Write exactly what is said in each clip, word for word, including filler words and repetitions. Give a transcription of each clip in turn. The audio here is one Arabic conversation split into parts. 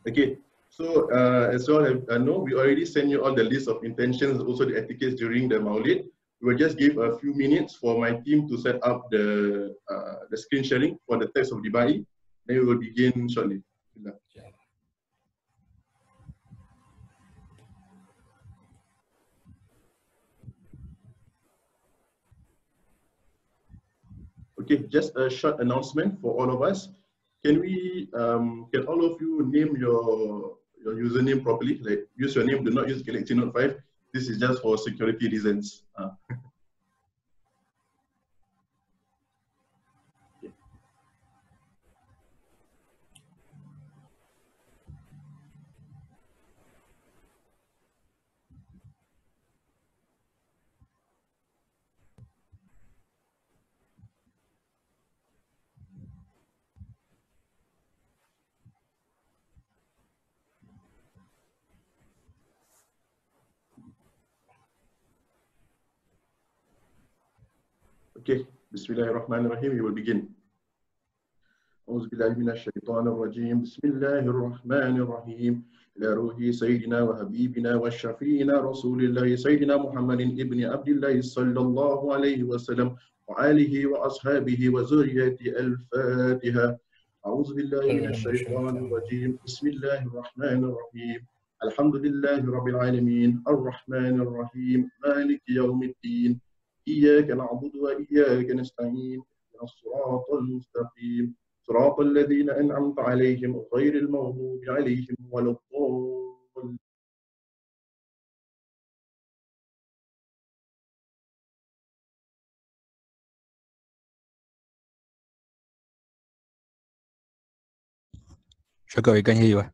Okay, so uh, as you all have, uh, know, we already sent you all the list of intentions, also the etiquettes during the Mawlid. We will just give a few minutes for my team to set up the uh, the screen sharing for the text of Dibaie. Then we will begin shortly. Okay, just a short announcement for all of us. Can we, um, can all of you name your your username properly? Like use your name, do not use Galaxy Note five. This is just for security reasons. Uh. Okay. Okay, Bismillahirrahmanirrahim, we will begin. أعوذ بالله من الشيطان الرجيم بسم الله الرحمن الرحيم إلى روح سيدنا وحبيبنا وشفينا رسول الله سيدنا محمد ابن عبد الله صلى الله عليه وسلم وآله وأصحابه وذريته الفاتحة أعوذ بالله من الشيطان الرجيم بسم الله الرحمن الرحيم الحمد لله رب العالمين الرحمن الرحيم مالك يوم الدين إياك نعبد وإياك نستعين الصراط المستقيم صراط الذين أنعمت عليهم غير المغضوب عليهم ولا الضالين. Sugar, we can hear you.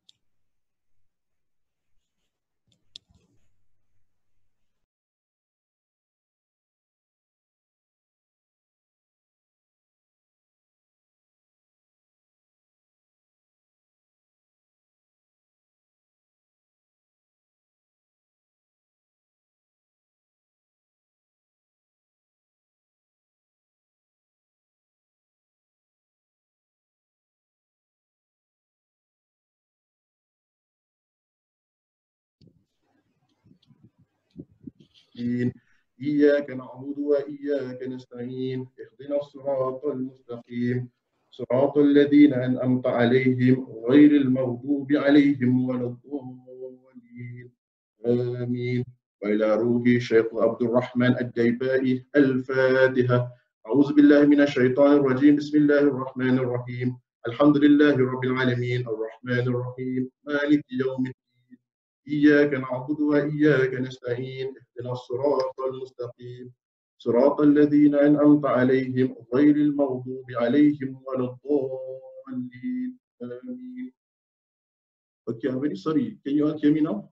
إياك نعبد وإياك نستعين اهدنا الصراط المستقيم صراط الذين أنعمت عليهم غير المغضوب عليهم ولا الضالين آمين. وإلى روح شيخ عبد الرحمن الديبائي الفاتحة. أعوذ بالله من الشيطان الرجيم بسم الله الرحمن الرحيم الحمد لله رب العالمين الرحمن الرحيم مالك يوم الدين إياك نعبد وإياك نستعين اهدنا الصراط المستقيم صراط الذين أنعمت عليهم غير المغضوب عليهم ولا الضالين آمين. Okay, I'm very sorry. Can you all hear me now?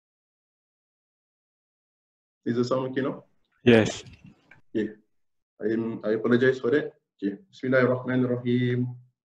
Is the sound okay now? Yes. Okay. I am, I apologize for that. Okay. Bismillahirrahmanirrahim.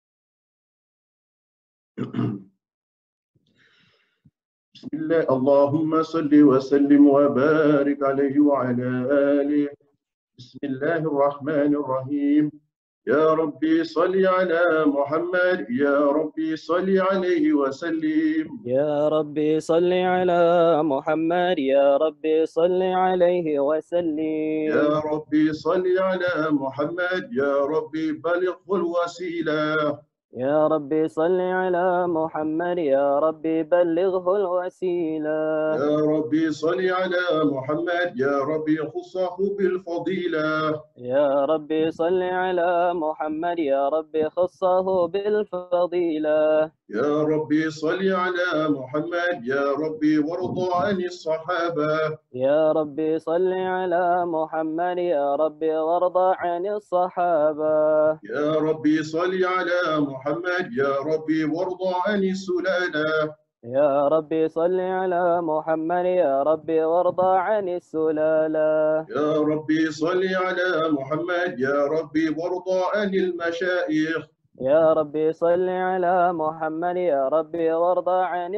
Bismillah. Allahumma salli wa sallim wa barik alayhi wa ala alihi. Bismillahirrahmanirrahim. Ya Rabbi salli ala Muhammad. Ya Rabbi salli alayhi wa sallim. يا ربي صل على محمد يا ربي صل عليه وسلم يا ربي صل على محمد يا ربي بلغه الوسيلة يا ربي صل على محمد يا ربي بلغه الوسيلة يا ربي صل على محمد يا ربي خصه بالفضيلة يا ربي صل على محمد يا ربي خصه بالفضيلة يا ربي صل على محمد يا ربي وارض عن الصحابة يا ربي صل على محمد يا ربي وارض عن الصحابة يا ربي صل على محمد يا ربي وارض عن السلالة يا ربي صل على محمد يا ربي وارض عن السلالة يا ربي صل على محمد يا ربي وارض عن المشايخ يا ربي صل على محمد يا ربي وارضى عن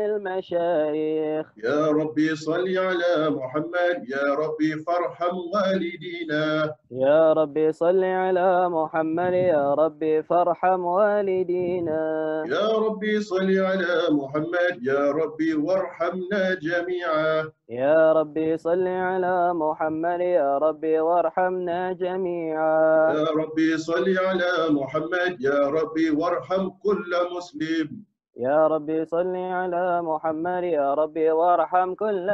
المشايخ. يا ربي صل على محمد يا ربي فارحم والدينا. يا ربي صل على محمد يا ربي فارحم والدينا. يا ربي صل على محمد يا ربي وارحمنا جميعا. يا ربي صل على محمد يا ربي وارحمنا جميعا. يا ربي صل على محمد يا ربي وارحم كل مسلم. يا ربي صل على محمد يا ربي وارحم كل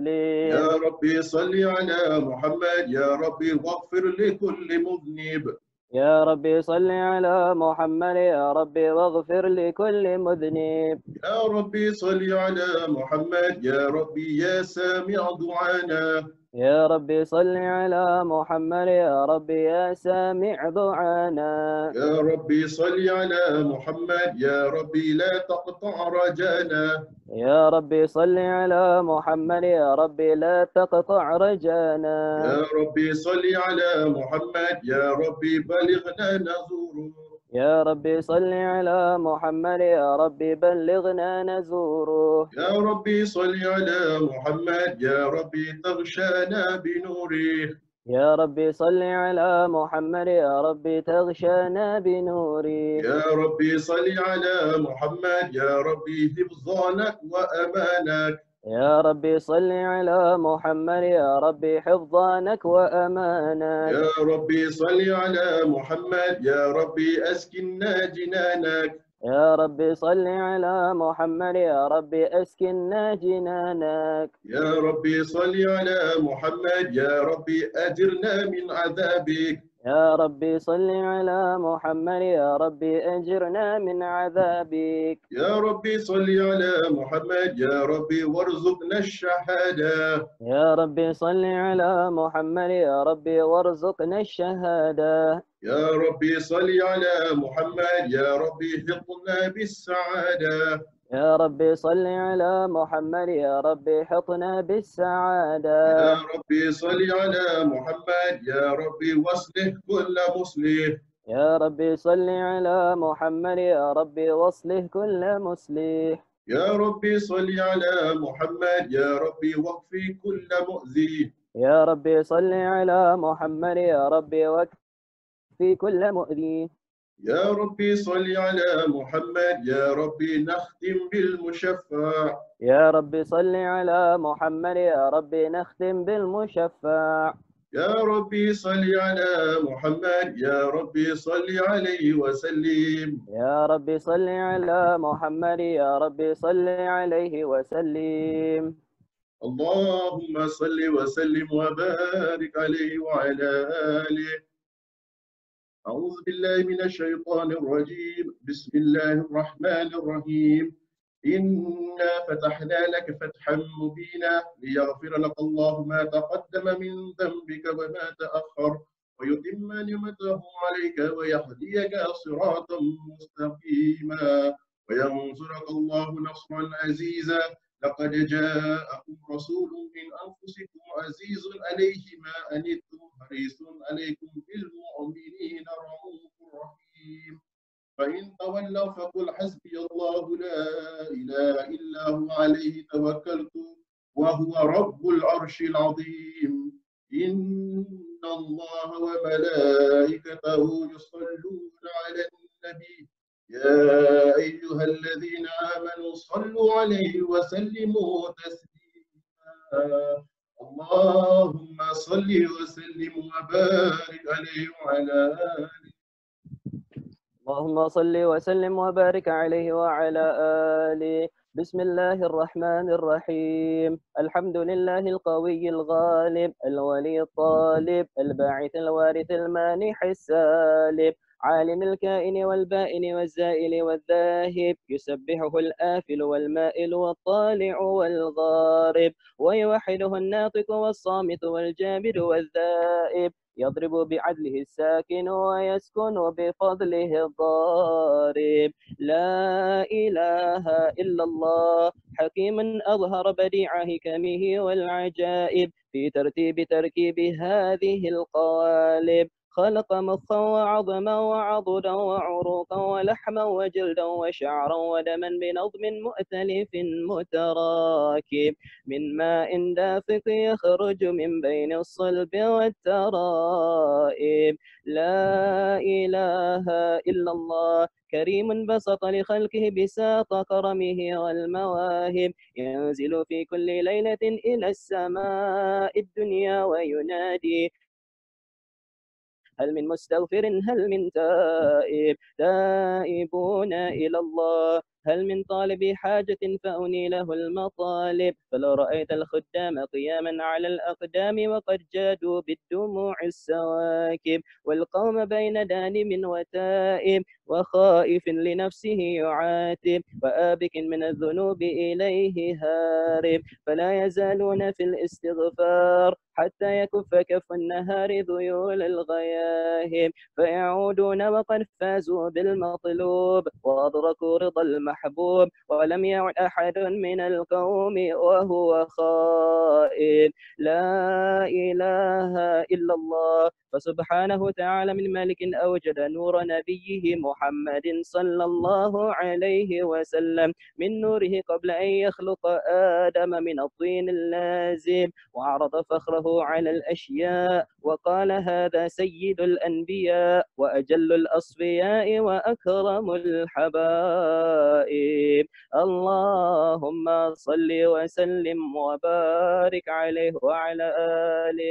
يا مسلم. ربي صل على محمد يا ربي واغفر لكل مذنب. يا ربي صل على محمد يا ربي واغفر لكل مذنب. يا ربي صل على محمد يا ربي يا سامع دعانا. يا ربي صل على محمد يا ربي يا سامع دعانا. يا ربي صل على محمد يا ربي لا تقطع رجانا. يا ربي صل على محمد يا ربي لا تقطع رجانا. يا ربي صل على محمد يا ربي بلغنا نزوره. يا ربي صل على محمد يا ربي بلغنا نزوره. يا ربي صل على محمد يا ربي تغشانا بنوره. يا ربي صل على محمد يا ربي تغشانا بنوره. يا ربي صل على محمد يا ربي حفظانك وأمانك. يا ربي صل على محمد يا ربي حفظانك وأمانك. يا ربي صل على محمد يا ربي أسكننا جنانك. يا ربي صل على محمد يا ربي أسكننا جنانك. يا ربي صل على محمد يا ربي أجرنا من عذابك. يا ربي صل على محمد يا ربي أجرنا من عذابك. يا ربي صل على محمد يا ربي وارزقنا الشهادة. يا ربي صل على محمد يا ربي وارزقنا الشهادة. يا ربي صل على محمد يا ربي حطنا بالسعادة. يا ربي صل على محمد يا ربي حطنا بالسعادة. يا ربي صل على محمد يا ربي واصلح كل مسلم. يا ربي صل على محمد يا ربي واصلح كل مصلح. يا ربي صل على محمد يا ربي واكفي كل مؤذي. يا ربي صل على محمد يا ربي واكفي كل مؤذي. يا ربي صل على محمد يا ربي نختم بالمشفع. يا ربي صل على محمد يا ربي نختم بالمشفع. يا ربي صل على محمد يا ربي صل عليه وسلم. يا ربي صل على محمد يا ربي صل عليه وسلم. اللهم صل وسلم وبارك عليه وعلى آله. أعوذ بالله من الشيطان الرجيم. بسم الله الرحمن الرحيم. إنا فتحنا لك فتحا مبينا ليغفر لك الله ما تقدم من ذنبك وما تأخر ويتم نعمته عليك ويهديك صراطا مستقيما وينصرك الله نصرا عزيزا. لقد جاءكم رسول من أنفسكم عزيز عليه ما أنتم حريص عليكم بالمؤمنين رؤوف رحيم. فإن تولوا فقل حسبي الله لا إله إلا هو عليه توكلت وهو رب العرش العظيم. إن الله وملائكته يصلون على النبي يا أيها الذين آمنوا صلوا عليه وسلموا تسليما. اللهم صل وسلم وبارك عليه وعلى آله. اللهم صل وسلم وبارك عليه وعلى آله. بسم الله الرحمن الرحيم. الحمد لله القوي الغالب الولي الطالب الباعث الوارث المانح السالب عالم الكائن والبائن والزائل والذاهب يسبحه الآفل والمائل والطالع والغارب ويوحده الناطق والصامت والجامد والذائب يضرب بعدله الساكن ويسكن بفضله الضارب. لا إله إلا الله حكيم أظهر بديع حكمه والعجائب في ترتيب تركيب هذه القوالب خلق مخا وعظما وعضدا وعروقا ولحما وجلدا وشعرا ودما بنظم مؤتلف متراكب من ماء دافق يخرج من بين الصلب والترائب. لا إله إلا الله كريم بسط لخلقه بساط كرمه والمواهب، ينزل في كل ليلة إلى السماء الدنيا وينادي هل من مستغفر هل من تائب، تائبون إلى الله هل من طالب حاجة فأني له المطالب. فلو رأيت الخدام قياما على الأقدام وقد جادوا بالدموع السواكب، والقوم بين دانم وتائب وخائف لنفسه يعاتب، وآبك من الذنوب إليه هارب، فلا يزالون في الاستغفار حتى يكف كف النهار ذيول الغياهب، فيعودون وقد فازوا بالمطلوب وأدركوا رضا المحبوب، ولم يعد أحد من القوم وهو خائب. لا إله إلا الله. فسبحانه تعالى من ملك أوجد نور نبيه محمد صلى الله عليه وسلم من نوره قبل أن يخلق آدم من الطين اللازم، وعرض فخره على الأشياء وقال هذا سيد الأنبياء وأجل الأصفياء وأكرم الحبائب. اللهم صل وسلم وبارك عليه وعلى آله.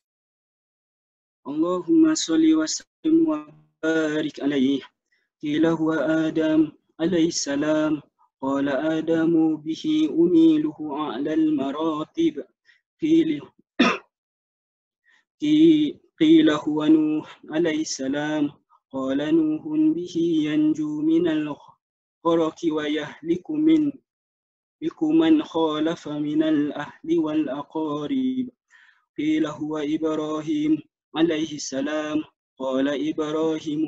اللهم صل وسلم وبارك عليه. قيل هو آدم عليه السلام، قال آدم به أنيله أعلى المراتب. قيل قيل هو نوح عليه السلام، قال نوح به ينجو من الغرق ويهلك من بكم من خالف من الأهل والأقارب. قيل هو إبراهيم عليه السلام، قال إبراهيم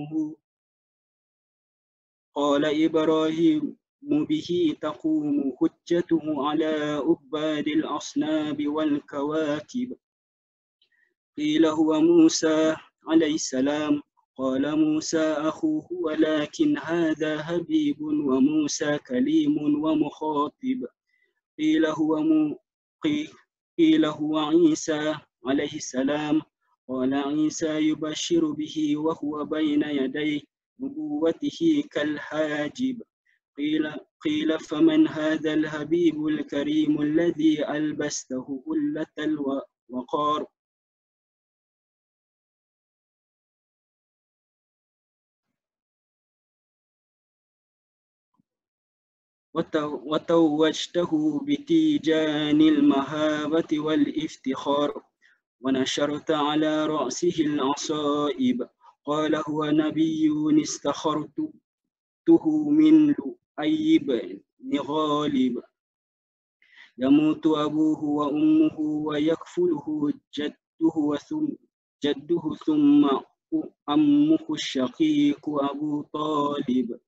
قال إبراهيم به تقوم حجته على عباد الأصنام والكواكب. قيل هو موسى عليه السلام، قال موسى أخوه ولكن هذا حبيب وموسى كليم ومخاطب. قيل هو مو قيل هو عيسى عليه السلام، قال عيسى يبشر به وهو بين يدي نبوته كالحاجب. قيل قيل فمن هذا الحبيب الكريم الذي ألبسته هلة الوقار؟ وتوجته بتيجان المهابة والافتخار، ونشرت على رأسه العصائب. قال هو نبي استخرته من لؤي بن غالب، يموت أبوه وأمه ويكفله جده ثم جده ثم أمه الشقيق أبو طالب.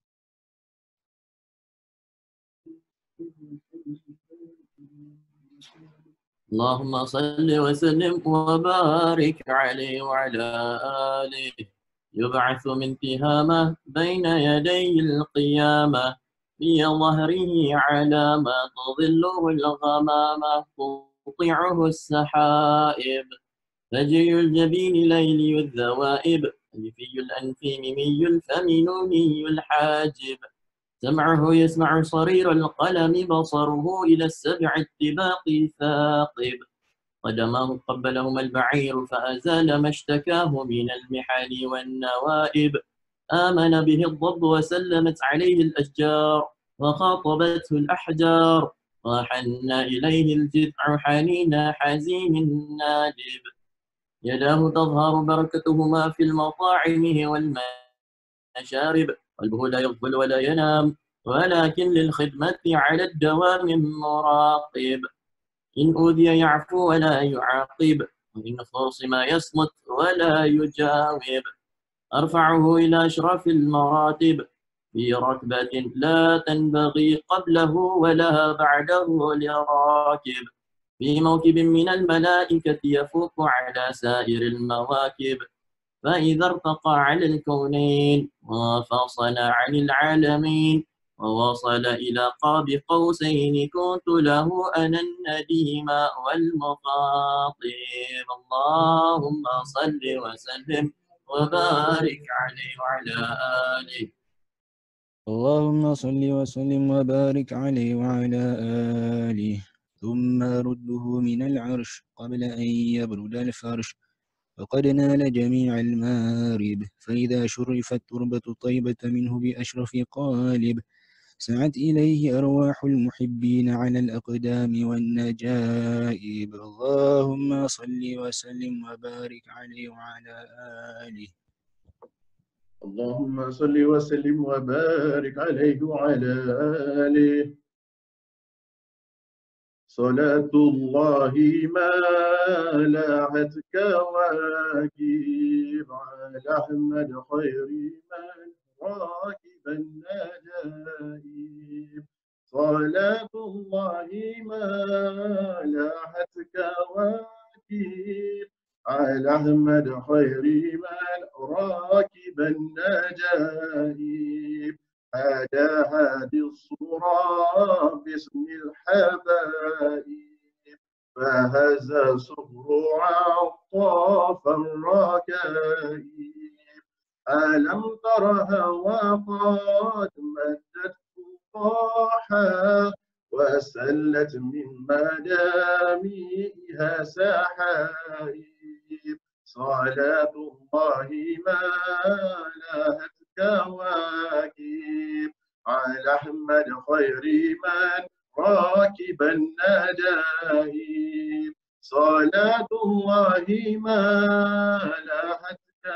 اللهم صل وسلم وبارك عليه وعلى آله. يبعث من تهامة بين يدي القيامة، في ظهره علامة تظله الغمامة تطيعه السحائب. فجي الجبين ليلي الذوائب، ألفي الأنف ميمي الفم نوني الحاجب. سمعه يسمع صرير القلم، بصره إلى السبع الطباق ثاقب. قدماه قبلهما البعير فأزال ما اشتكاه من المحن والنوائب. آمن به الضب وسلمت عليه الأشجار، وخاطبته الأحجار، وحن إليه الجذع حنين حزين نادب. يداه تظهر بركتهما في المطاعم والمشارب، قلبه لا يغفل ولا ينام، ولكن للخدمة على الدوام مراقب. إن أوذي يعفو ولا يعاقب، وإن خصم يصمت ولا يجاوب. أرفعه إلى أشرف المراتب، في رتبة لا تنبغي قبله ولا بعده لراكب. في موكب من الملائكة يفوق على سائر المواكب، فإذا ارتقى على الكونين وفصل عن العالمين ووصل إلى قاب قوسين كنت له أنا النديم والمخاطب. اللهم صل وسلم وبارك عليه وعلى آله. اللهم صل وسلم وبارك عليه وعلى آله. ثم رده من العرش قبل أن يبرد الفرش فقد نال جميع المارب. فإذا شرفت تربة طيبة منه بأشرف قالب سعت إليه أرواح المحبين على الأقدام والنجائب. اللهم صل وسلم وبارك عليه وعلى آله. اللهم صل وسلم وبارك عليه وعلى آله. صلاة الله ما لاحت كواكب على أحمد خير من راكب النجائب. صلاة الله ما لاحت كواكب على أحمد خير من راكب النجائب. هذا هادي الصورة باسم الحبائب فهذا صبر عطاف الركائب. ألم ترها وقد مدت فطاحا وسلت من مداميها سحائب. صلاة الله ما لاهت كواكب على أحمد خير من راكب النجائب. صلاة الله ما لاهت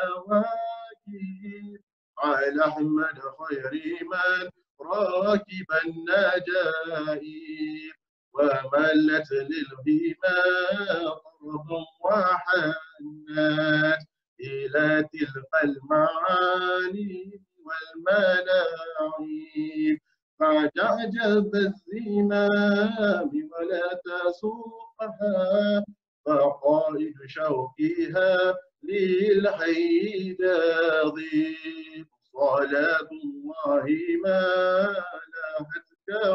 كواكب على أحمد خير من راكب النجائب. وملت للهما طربا وحنات إلى تلك المعاني والملاعب. فعجب الزمام ولا تسوقها فقائد شوكها للحي ضيب. صلاة الله ما لاحت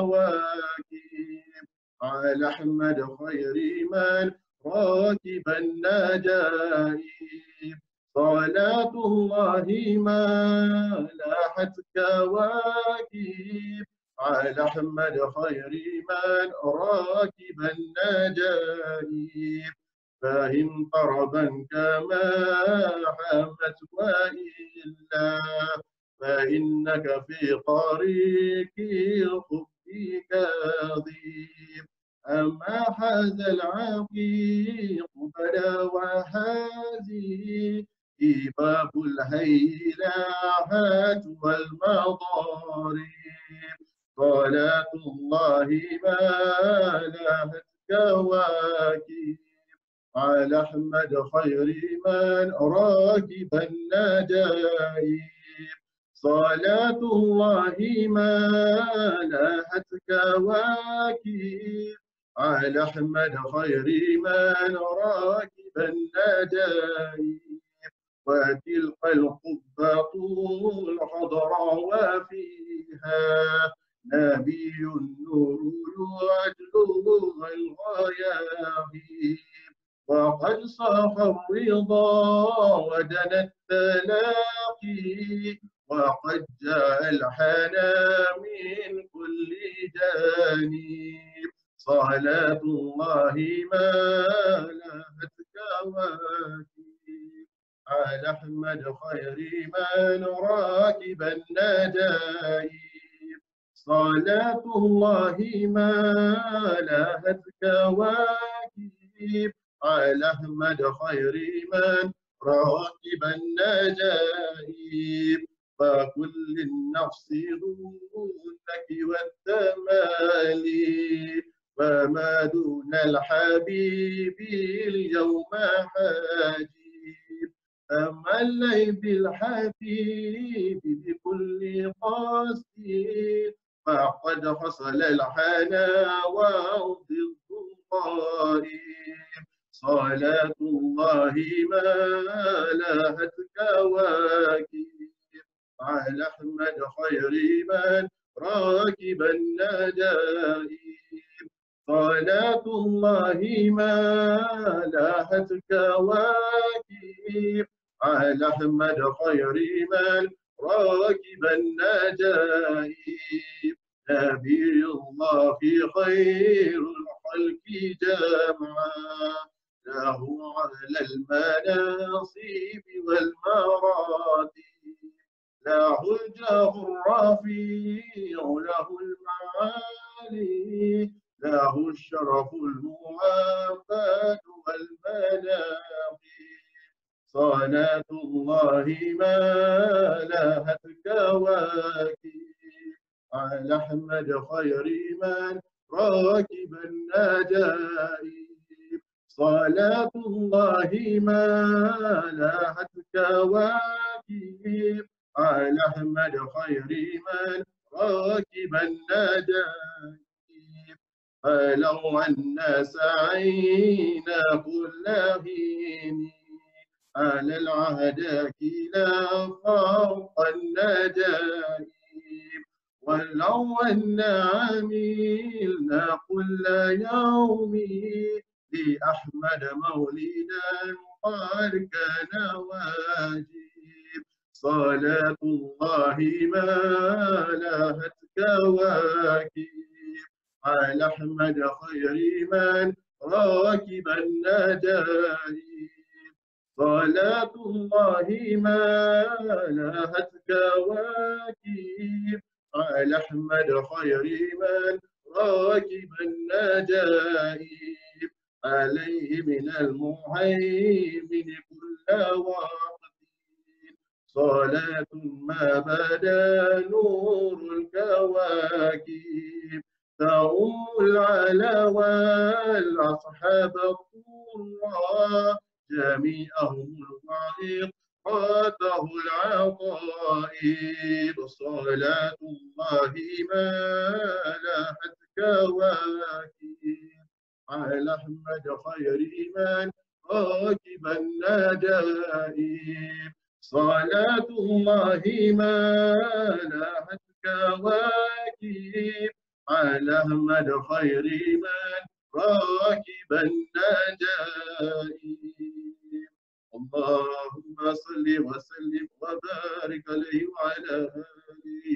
كواكب على أحمد خير من راكب النجائب. صلاة الله ما لاحت كواكب على أحمد خير من راكب النجائب. فهم طربا كما حمت وإلا فإنك في طريق الخب كاذب. أما هذا العقيق فلا وهذه باب الهيلاعات والمضارب. صلاة الله ما لاهت كواكب على أحمد خير من راكب النجائب. صلاة الله ما لاهت كواكب على أحمد خير من راكب النجائب. وتلك القبة الحضراء وفيها نبي النور يعجله الغياهب. وقد صاح الرضا ودنا التلاقي وقد جاء الحنا من كل جانب. صلاة الله ما لاهت كواكب على أحمد خير من راكب النجائب. صلاة الله ما لاهت كواكب على أحمد خير من راكب النجائب. فكل النفس دونك والتمالي فما دون الحبيب اليوم حاجب. تملي بالحبيب بكل قصد فقد حصل الحنا وضد الغائب. صلاة الله ما لاهت كواكب على أحمد خير من راكب النجائب. صلاة الله ما لاهت كواكب على أحمد خير من راكب النجائب. نبي الله خير الخلق جمعا له على المناصب والمراتب له الجاه الرفيع له المعالي له الشرف المعبد والمناقب. صلاة الله ما لاهت كواكب على أحمد خير من راكب النجائب. صلاة الله ما لاهت كواكب على أحمد خير من راكب النجائب. فلو أن سعينا كل حين على العهد كلا فوق النجائب. ولو أن عملنا كل يوم لأحمد مولدا قد كان واجب. صلاة الله ما لاهت كواكب على أحمد خير من راكب النجائب. صلاة الله ما لاهت كواكب على أحمد خير من راكب النجائب. عليه من المهيمن كل وقت صلاة ما بدا نور الكواكب. تؤم العلا والأصحاب الطرى جميعهم الوعيقاته العطائب. صلاة الله ما لاهت كواكب على أحمد خير من راكب النجائب. صلاة الله ما لاهت كواكب على أحمد خير من راكب النجائب. اللهم صل وسلم وبارك عليه وعلى آله.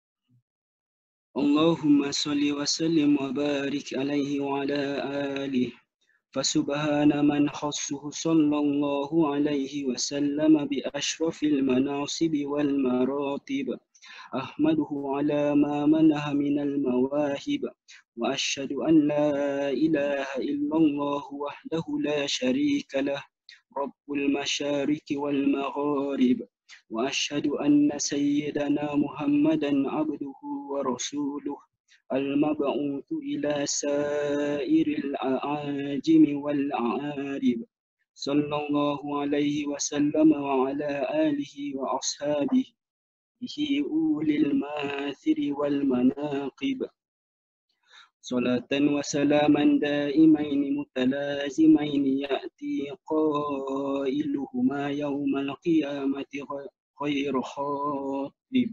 اللهم صل وسلم وبارك عليه وعلى آله. فسبحان من خصه صلى الله عليه وسلم بأشرف المناصب والمراتب. أحمده على ما منح من المواهب، وأشهد أن لا إله إلا الله وحده لا شريك له رب المشارق والمغارب. وأشهد أن سيدنا محمدا عبده ورسوله المبعوث إلى سائر الأعاجم والأعارب، صلى الله عليه وسلم وعلى آله وأصحابه أولي الماثر والمناقب. صلاة وسلاما دائمين متلازمين يأتي قائلهما يوم القيامة غير خاطب.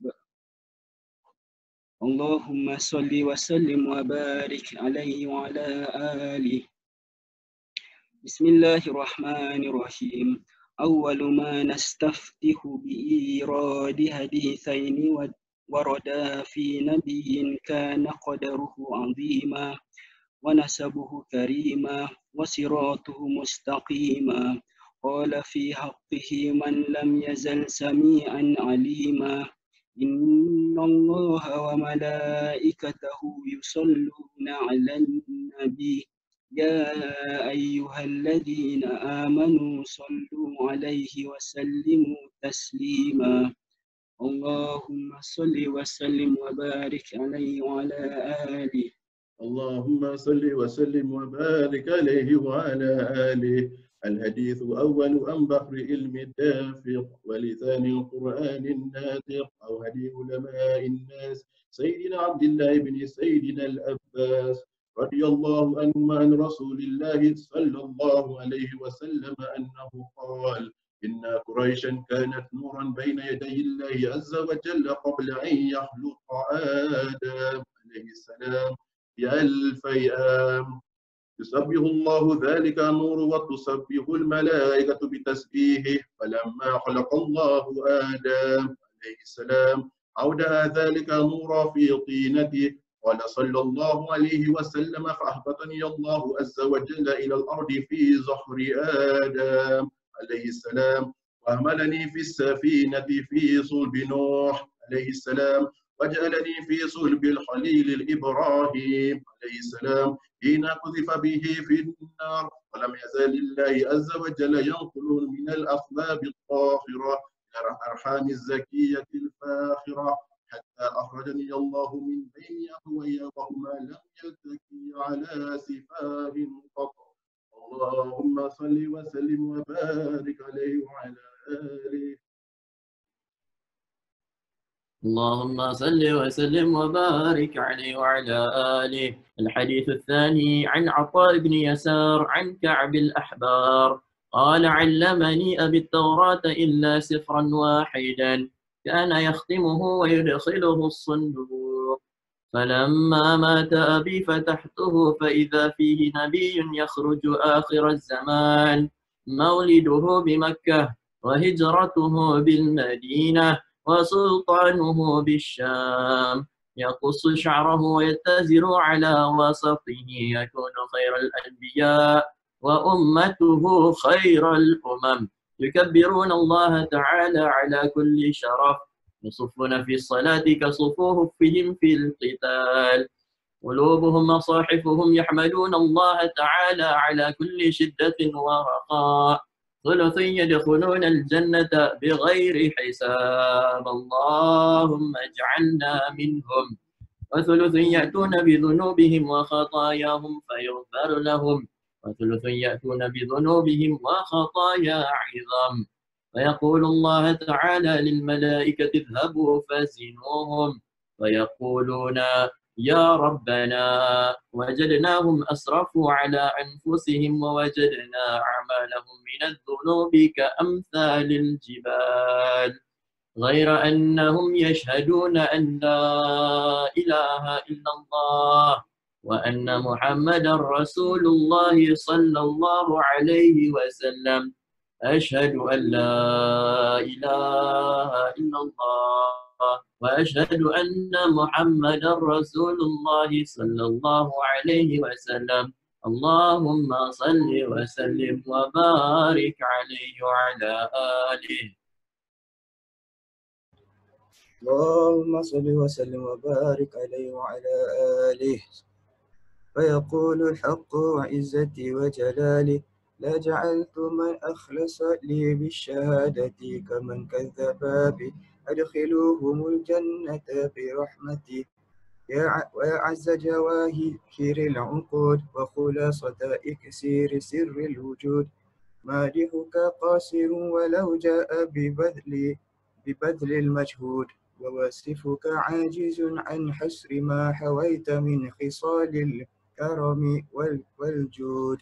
اللهم صل وسلم وبارك عليه وعلى آله. بسم الله الرحمن الرحيم. أول ما نستفتح بإيراد حديثين وردا في نبي كان قدره عظيما ونسبه كريما وصراطه مستقيما. قال في حقه من لم يزل سميعا عليما. إن الله وملائكته يصلون على النبي يا أيها الذين آمنوا صلوا عليه وسلموا تسليما. اللهم صل وسلم وبارك عليه وعلى آله. اللهم صل وسلم وبارك عليه وعلى آله. الحديث أول أم بحر علم الدافق ولسان القرآن الناطق أو هدي علماء الناس سيدنا عبد الله بن سيدنا الأباس رضي الله عنهما عن رسول الله صلى الله عليه وسلم أنه قال: إن قريشا كانت نورا بين يدي الله عز وجل قبل أن يخلق آدم عليه السلام بألفي عام. يسبح الله ذلك النور وتسبح الملائكة بتسبيحه. فلما خلق الله آدم عليه السلام أودع ذلك النور في طينته. قال صلى الله عليه وسلم: فأهبطني الله عز وجل إلى الأرض في زهر آدم عليه السلام، وحملني في السفينة في صلب نوح عليه السلام، وجعلني في صلب الخليل الإبراهيم عليه السلام حين قذف به في النار. ولم يزل الله عز وجل ينقل من الأسباب الطاهرة إلى الأرحام الزكية الفاخرة حتى أخرجني الله من بين أبوي وهما لم يلتقي على سفاه قط. اللهم صل وسلم وبارك عليه وعلى آله. اللهم صل وسلم وبارك عليه وعلى آله. الحديث الثاني عن عطاء بن يسار عن كعب الأحبار قال: علمني أبي التوراة إلا سفرا واحدا كان يختمه ويدخله الصندوق، فلما مات أبي فتحته فإذا فيه نبي يخرج آخر الزمان، مولده بمكة وهجرته بالمدينة وسلطانه بالشام، يقص شعره ويتزر على وسطه، يكون خير الأنبياء وأمته خير الأمم، يكبرون الله تعالى على كل شرف، يصفون في الصلاة كصفوفهم في القتال، قلوبهم مصاحفهم يحمدون الله تعالى على كل شدة ورخاء، ثلث يدخلون الجنة بغير حساب، اللهم اجعلنا منهم، وثلث يأتون بذنوبهم وخطاياهم فيغفر لهم، وثلث يأتون بذنوبهم وخطايا عظام، فيقول الله تعالى للملائكة: اذهبوا فزنوهم، فيقولون: يا ربنا وجدناهم أسرفوا على أنفسهم ووجدنا أعمالهم من الذنوب كأمثال الجبال، غير أنهم يشهدون أن لا إله إلا الله وأن محمدا رسول الله صلى الله عليه وسلم. أشهد أن لا إله إلا الله وأشهد أن محمدا رسول الله صلى الله عليه وسلم. اللهم صل وسلم وبارك عليه وعلى آله. اللهم صل وسلم وبارك عليه وعلى آله. فيقول الحق وعزتي وجلالي: لجعلت من أخلص لي بالشهادة كمن كذب بي أدخلوهم الجنة برحمتي. يا أعز جواهر العقود وخلاصة إكسير سر الوجود، مادحك قاصر ولو جاء ببذل ببذل المجهود، ووصفك عاجز عن حسر ما حويت من خصال الكرم والجود.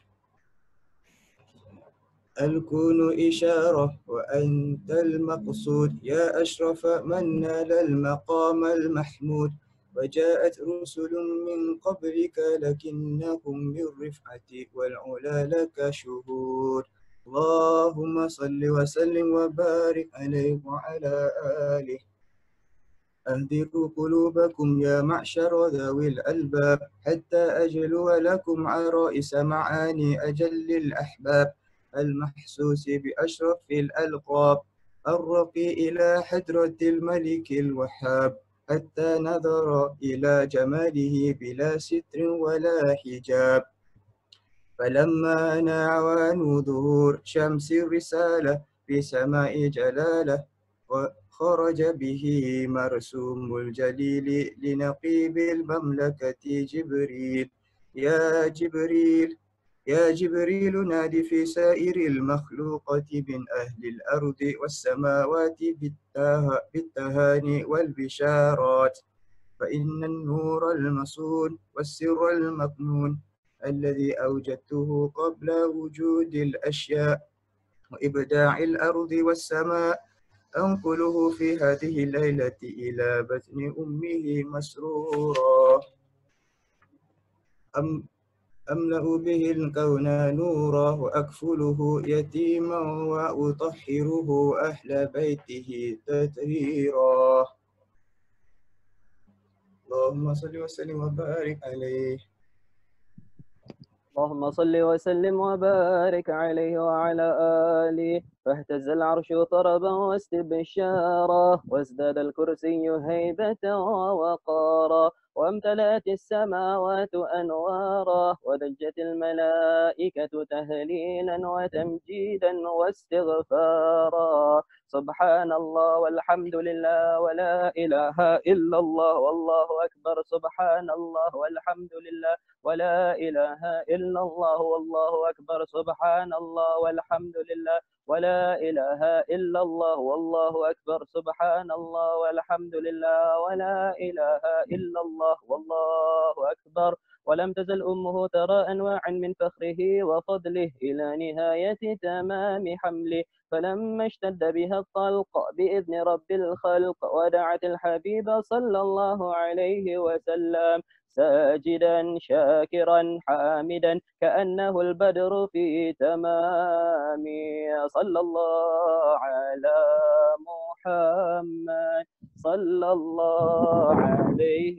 الكون إشارة وأنت المقصود، يا أشرف من نال المقام المحمود، وجاءت رسل من قبلك لكنهم بالرفعة والعلا لك شهود. اللهم صل وسلم وبارك عليه وعلى آله. أهدروا قلوبكم يا معشر ذوي الألباب، حتى أجلو لكم عرائس معاني أجل الأحباب، المحسوس بأشرف الألقاب، الرقي إلى حضرة الملك الوهاب، حتى نظر إلى جماله بلا ستر ولا حجاب. فلما ناع ظهور شمس الرسالة في سماء جلاله، وخرج به مرسوم الجليل لنقيب المملكة جبريل. يا جبريل يا جبريل نادي في سائر المخلوقات من أهل الأرض والسماوات بالتهاني والبشارات، فإن النور المصون والسر المكنون الذي أوجدته قبل وجود الأشياء وإبداع الأرض والسماء أنقله في هذه الليلة إلى بطن أمه مسرورا أم أملأ به الكون نورا وأكفله يتيما وأطهره أهل بيته تطهيرا اللهم صل وسلم وبارك عليه اللهم صل وسلم وبارك عليه وعلى آله. فاهتز العرش طربا واستبشارا وازداد الكرسي هيبة ووقارا وامتلأت السماوات أنوارا ودجت الملائكة تهليلا وتمجيدا واستغفارا. سبحان الله والحمد لله ولا إله إلا الله والله أكبر. سبحان الله والحمد لله ولا إله إلا الله والله أكبر. سبحان الله والحمد لله ولا إله إلا الله والله أكبر. سبحان الله والحمد لله ولا إله إلا الله والله أكبر. ولم تزل أمه ترى أنواعا من فخره وفضله إلى نهاية تمام حمله. فلما اشتد بها الطلق بإذن رب الخلق ودعت الحبيب صلى الله عليه وسلم ساجدا شاكرا حامدا كأنه البدر في تمام. صلى الله على محمد صلى الله عليه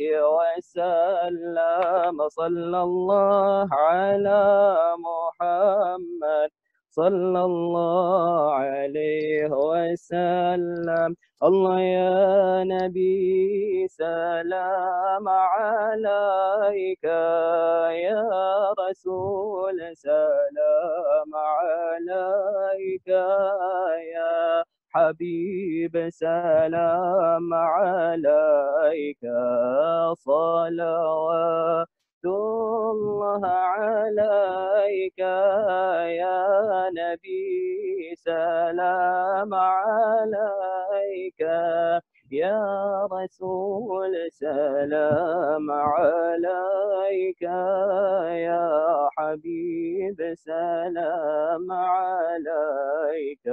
وسلم. صلى الله على محمد صلى الله عليه وسلم. الله يا نبي سلام عليك يا رسول سلام عليك يا حبيب سلام عليك. صلوات الله عليك يا نبي سلام عليك يا رسول سلام عليك يا حبيب سلام عليك.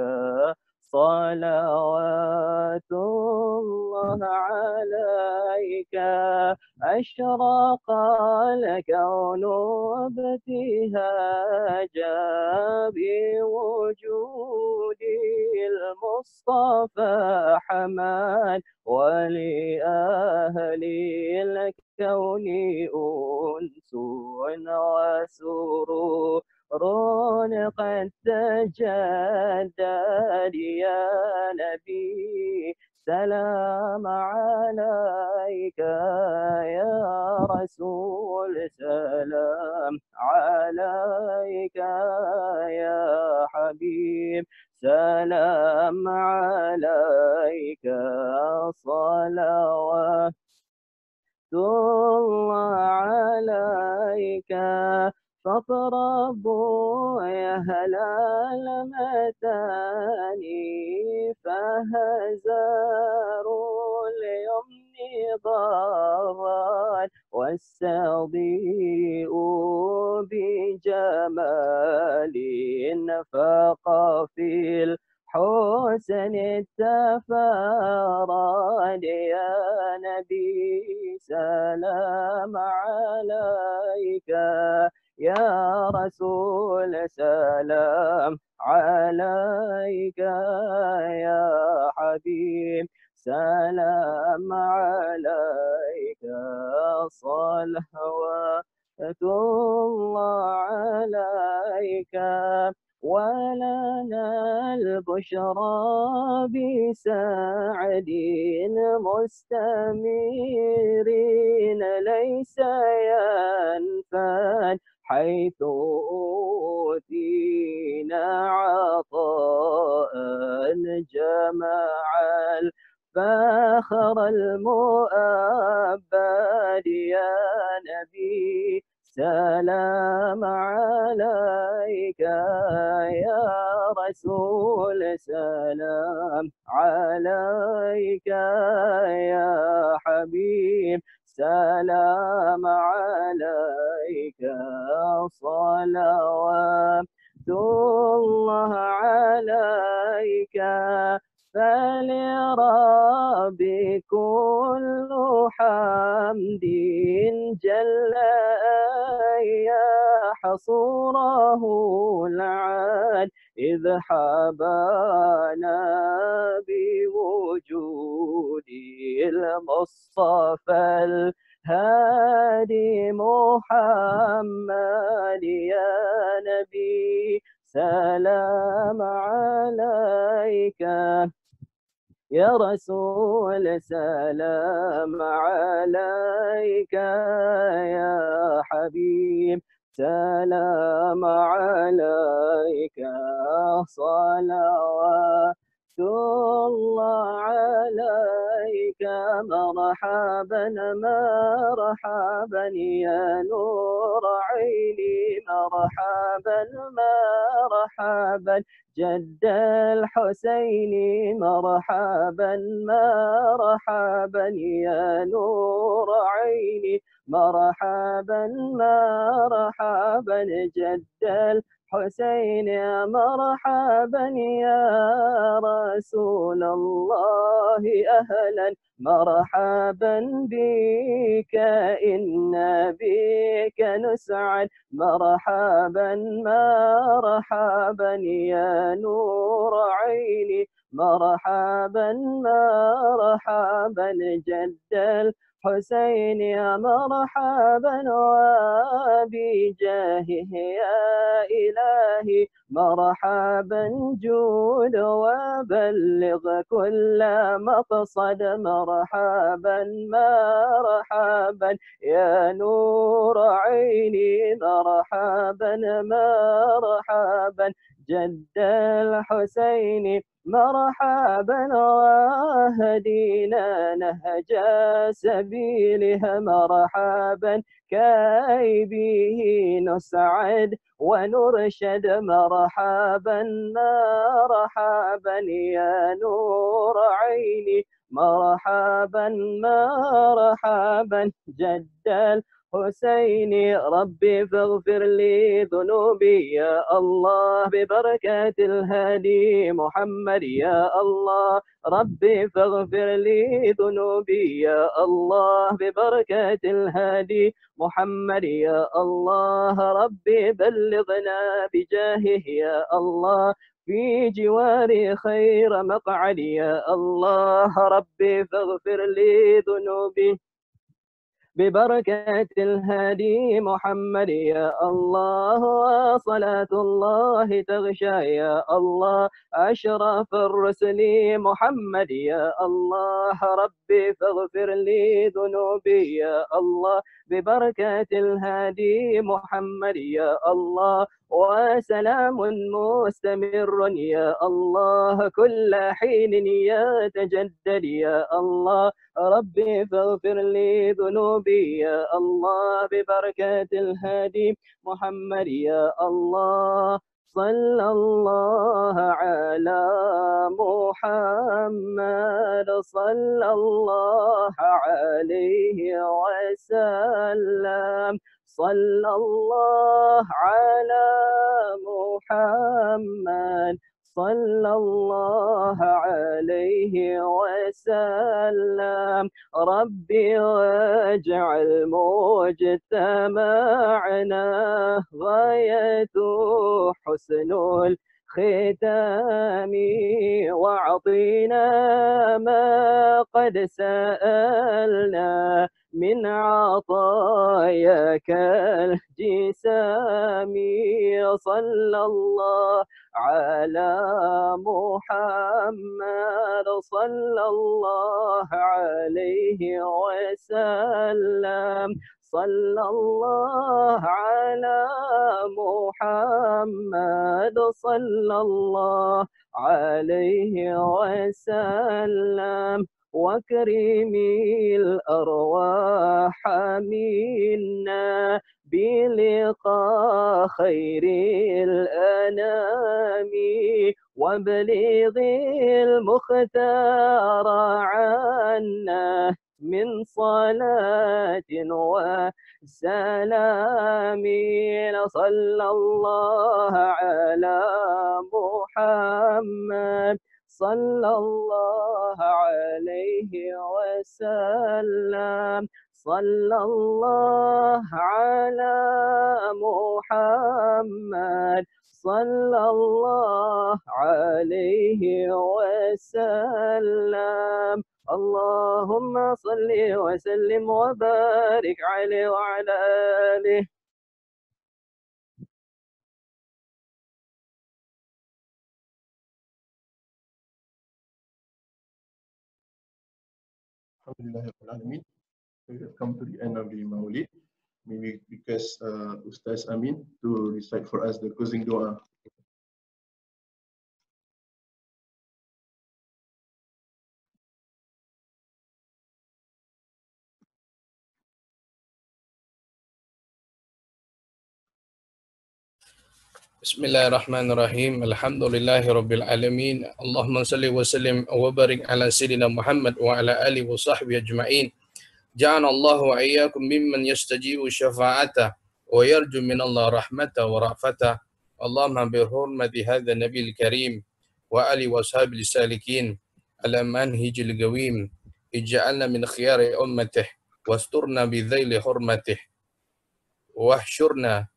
صلوات الله عليك. أشرق الكون ابتهاجا بوجود المصطفى حماد ولأهل الكون أنس وسرور قد تجدد يا نبي سلام عليك يا رسول سلام عليك يا حبيب سلام عليك. صلوات الله عليك. فاطربوا يا هلال متاني فهزاروا اليمن ضرا والسضيء بجمال فقفي الحسن التفارد يا نبي سلام عليك يا رسول سلام عليك يا حبيب سلام عليك. صلوات الله عليك. ولنا البشرى بسعد مستمرين ليس ينفد حيث أوتينا عطاء جمع الفخر المؤبد يا نبي سلام عليك يا رسول سلام عليك يا حبيب سلام عليك صلوات الله عليك فلربي كل حمد جل يا حصوره العال إذ حبانا بوجود المصطفى الهادي محمد يا نبي سلام عليك يا رسول سلام عليك يا حبيب سلام عليك صلوات الله عليك مرحبا مرحبا يا نور عيني مرحبا مرحبا جد الحسين مرحبا مرحبا يا نور عيني مرحبا مرحبا جد الحسين مرحبا يا رسول الله أهلا مرحبا بك إن بك نسعد مرحبا مرحبا يا نور عيني مرحبا مرحبا جد الحسين يا مرحبا وبجاهه يا إلهي مرحبا جود وبلغ كل مقصد مرحبا مرحبا يا نور عيني مرحبا مرحبا جد الحسين مرحبا واهدينا نهج سبيلها مرحبا كي به نسعد ونرشد مرحبا مرحبا يا نور عيني مرحبا مرحبا جد الحسين ربي فاغفر لي ذنوبي يا الله ببركة الهادي محمد يا الله ربي فاغفر لي ذنوبي يا الله ببركة الهادي محمد يا الله ربي بلغنا بجاهه يا الله في جواري خير مقعد يا الله ربي فاغفر لي ذنوبي ببركة الهادي محمد يا الله صلاة الله تغشى يا الله أشرف الرسل محمد يا الله ربي فاغفر لي ذنوبي يا الله ببركة الهادي محمد يا الله وسلام مستمر يا الله كل حين يتجدد يا الله ربي فاغفر لي ذنوبي يا الله ببركة الهادي محمد يا الله صلى الله على محمد صلى الله عليه وسلم صلى الله على محمد صلى الله عليه وسلم ربي واجعل مجتمعنا غاية حسن الختام واعطينا ما قد سألنا من عطاياك الجسام صلى الله على محمد صلى الله عليه وسلم صلى الله على محمد صلى الله عليه وسلم وكريم الأرواح منا بلقاء خير الأنام وبلغ المختار عنا من صلاة وسلام صلى الله على محمد صلى الله عليه وسلم صلى الله على محمد صلى الله عليه وسلم اللهم صل وسلم وبارك عليه وعلى آله. Alhamdulillah. We have come to the end of the Mawlid. Maybe because uh, Ustaz Amin to recite for us the closing dua. Bismillahirrahmanirrahim. Alhamdulillahi rabbil alamin. Allahumma salli wa sallim wa barik ala sayyidina Muhammad wa ala alihi wa sahbihi ajma'in. Ja'ana Allahu wa iyyakum mimman yastajibu syafa'ata wa yarju min Allah rahmata wa ra'fata. Allahumma bi hurmati hadha nabiyil karim wa ali wa sahbihi salikin ala manhijil gawim. Ij'alna min khiyari ummatih wasturna bi dhaili hurmatih wahsyurna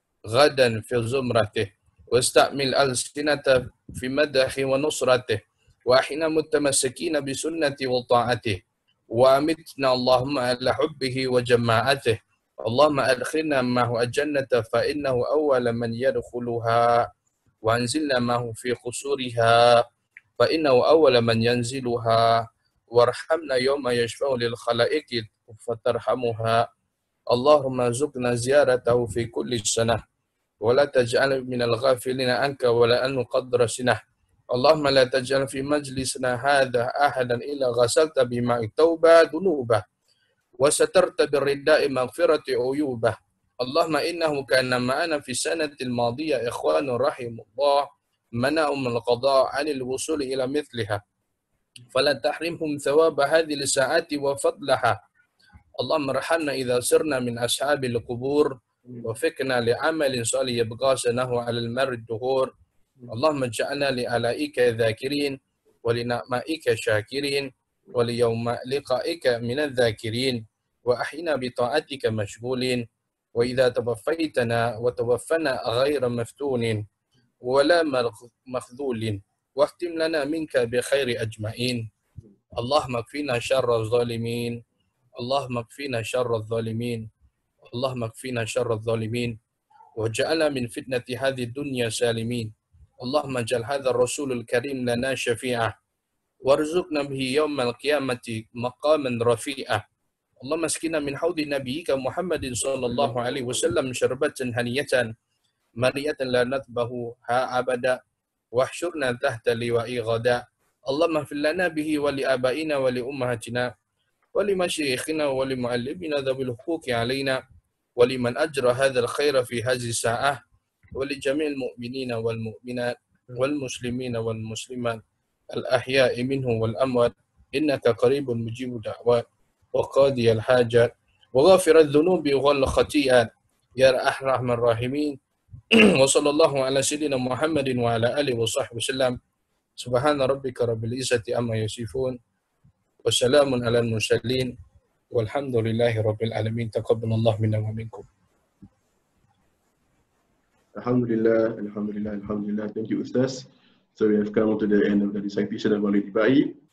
غدا في زمرته واستعمل ألسنته في مدحه ونصرته وأحنا متمسكين بسنته وطاعته وأمتنا اللهم على حبه وجماعته اللهم أدخلنا معه الجنة فإنه أول من يدخلها وأنزلنا معه في قصورها فإنه أول من ينزلها وارحمنا يوم يشفع للخلائق فترحمها اللهم ارزقنا زيارته في كل سنة ولا تجعل من الغافلين عنك ولا أن قدر سنه اللهم لا تجعل في مجلسنا هذا أحدا إلا غسلت بماء التوبة ذنوبه وسترت بالرداء مغفرة عيوبه اللهم إنه كان معنا في السنة الماضية إخوان رحم الله منعهم القضاء عن الوصول إلى مثلها فلا تحرمهم ثواب هذه الساعات وفضلها اللهم ارحمنا إذا سرنا من أصحاب القبور وفقنا لعمل صالح يبقى سنه على المر الدهور اللهم اجعلنا لآلائك ذاكرين ولنعمائك شاكرين وليوم لقائك من الذاكرين وأحينا بطاعتك مشغولين وإذا توفيتنا وتوفنا غير مفتون ولا مخذول واختم لنا منك بخير أجمعين اللهم اكفنا شر الظالمين اللهم اكفنا شر الظالمين اللهم اكفنا شر الظالمين وجعلنا من فتنة هذه الدنيا سالمين اللهم اجعل هذا الرسول الكريم لنا شفيعا وارزقنا به يوم القيامة مقاما رفيعا اللهم اسقنا من حوض نبيك محمد صلى الله عليه وسلم شربة هنية مرية لا نتبه ها أبدا واحشرنا تحت لواء غدا اللهم اغفر لنا به ولآبائنا ولأمهاتنا ولمشايخنا ولمعلمنا ذوي الحقوق علينا ولمن أجرى هذا الخير في هذه الساعة ولجميع المؤمنين والمؤمنات والمسلمين والمسلمات الأحياء منهم والأموات إنك قريب مجيب الدعوات وقاضي الحاجات وغافر الذنوب والخطيئات يا أرحم الراحمين وصلى الله على سيدنا محمد وعلى آله وصحبه وسلم سبحان ربك رب العزة عما يصفون وسلام على المرسلين والحمد لله رب العالمين تقبل الله منا ومنكم. Alhamdulillah, Alhamdulillah, Alhamdulillah. Thank you, Ustaz. So we have come to the end of the recitation of Mawlid Dibaie.